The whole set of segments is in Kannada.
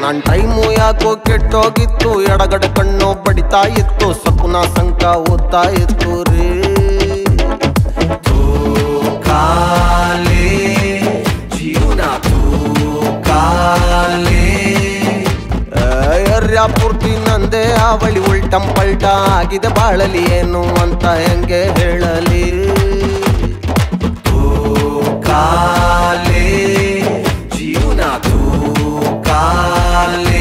ನನ್ ಟೈಮು ಯಾಕೋ ಕೆಟ್ಟೋಗಿತ್ತು, ಎಡಗಡೆ ಕಣ್ಣು ಬಡಿತಾ ಇತ್ತು, ಸಪುನ ಸಂಕ ಓದ್ತಾ ಇತ್ತು ರೀ. ತೂಕಾಲೆ ಜೀವನ ತೂಕಾಲೆ, ಎರ್ಯ ಪೂರ್ತಿ ನಂದೇ ಅವಳಿ, ಉಲ್ಟಂ ಪಲ್ಟ ಆಗಿದೆ ಬಾಳಲಿ, ಏನು ಅಂತ ಹೆಂಗೆ ಹೇಳಲಿ. ತೂಕಾಲೆ ಜೀವನ ತೂಕಾಲೆ.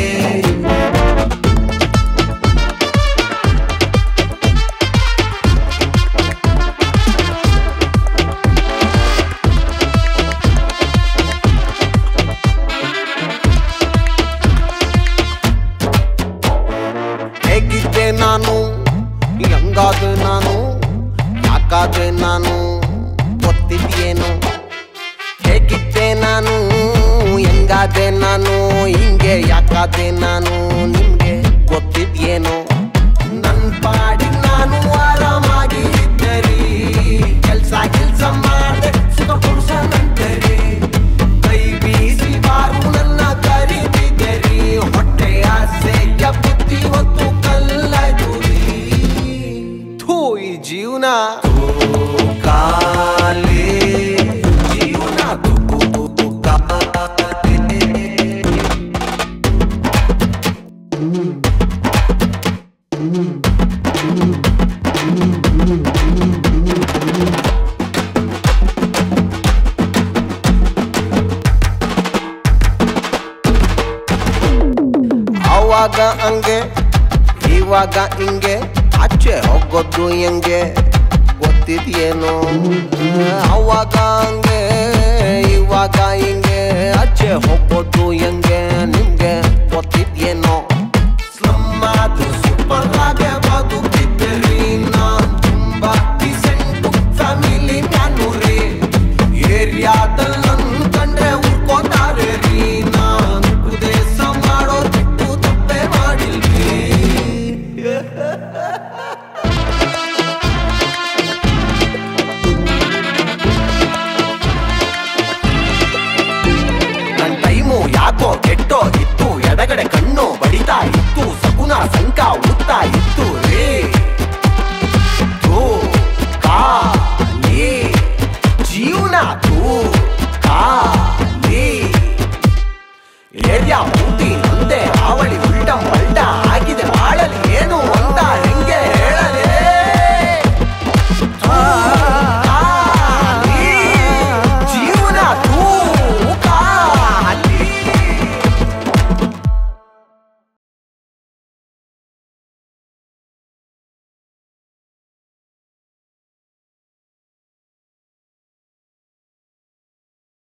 ಹೇಗಿದ್ದೆ ನಾನು, ಹೆಂಗಾದೆ ನಾನು, ಯಾಕಾದೆ ನಾನು ಗೊತ್ತಿದ್ಯೇನು. ಹೇಗಿದ್ದೆ ನಾನು, ಹೆಂಗಾದೆ ನಾನು, ಹಿಂಗೆ ಯಾಕಾದೆ ನಾನು ನಿಮ್ಗೆ ಗೊತ್ತಿದ್ಯೇನು. ನನ್ ಪಾಡಿಗೆ ನಾನು ಆರಾಮಾಗಿ ಇದ್ದರಿ, ಕೆಲ್ಸ ಮಾಡ್ದೆ ಸುಖ ಪುರುಷನಂತರಿ, ಕೈ ಬೀಸಿ ಬಾರು ನನ್ನ ಕರೀತಿದ್ದರಿ, ಹೊಟ್ಟೆ ಆಸೆಯ ಬುದ್ಧಿ ಹೊತ್ತು ಕಲ್ಲಾಯ್ತುರಿ. ಥೂ ಈ ಜೀವನ ತೂಕಾಲೆ ಜೀವನ ತೂಕಾಲೆ. ಆವಾಗ ಹಂಗೆ ಇವಾಗ ಹಿಂಗೆ, ಆಚೆ ಹೋಗೋದು ಹೆಂಗೆ ಗೊತ್ತಿದ್ಯೇನು. ಆವಾಗ ಹಂಗೆ ಇವಾಗ ಹಿಂಗೆ, ಆಚೆ ಹೋಗೋದು ಹೆಂಗೆ ನಿಮ್ಗೆ ಗೊತ್ತಿದ್ಯೇನೋ. ಸ್ಲಮ್ ಆದ್ರೂ ಸೂಪರ್ ಆಗಿ ಬದುಕಿದ್ದೀರಿ, ನಾನ್ ತುಂಬಾ ಡಿಸೆಂಟು ಫ್ಯಾಮಿಲಿ ಮ್ಯಾನು ರೀ. ಏರಿಯಾದಲ್ಲಿ ನನ್ ಕಂಡ್ರೆ ಉಳ್ಕೋತಾರೆ ರೀ, ನಾನ್ ಉಪದೇಶ ಮಾಡೋ ಬಿಟ್ಟು ತಪ್ಪೆ ಮಾಡಿಲ್ರಿ. ನನ್ ಟೈಮು ಯಾಕೋ ಕೆಟ್ಟೋಗಿತ್ತು, ಎಡಗಡೆ ಕಣ್ಣು ಬಡಿತಾ ಇತ್ತು, ಸಗುನ ಸಂಕ ಉತ್ತಾ ಇತ್ತು ರೇ. ತೂಕಾಲೆ ಜೀವನ ತೂಕಾಲೆ. ಏರಿಯಾ ಪೂರ್ತಿ ನಂದೇ ಅವಳಿ, ಉಲ್ಟಂ ಪಲ್ಟ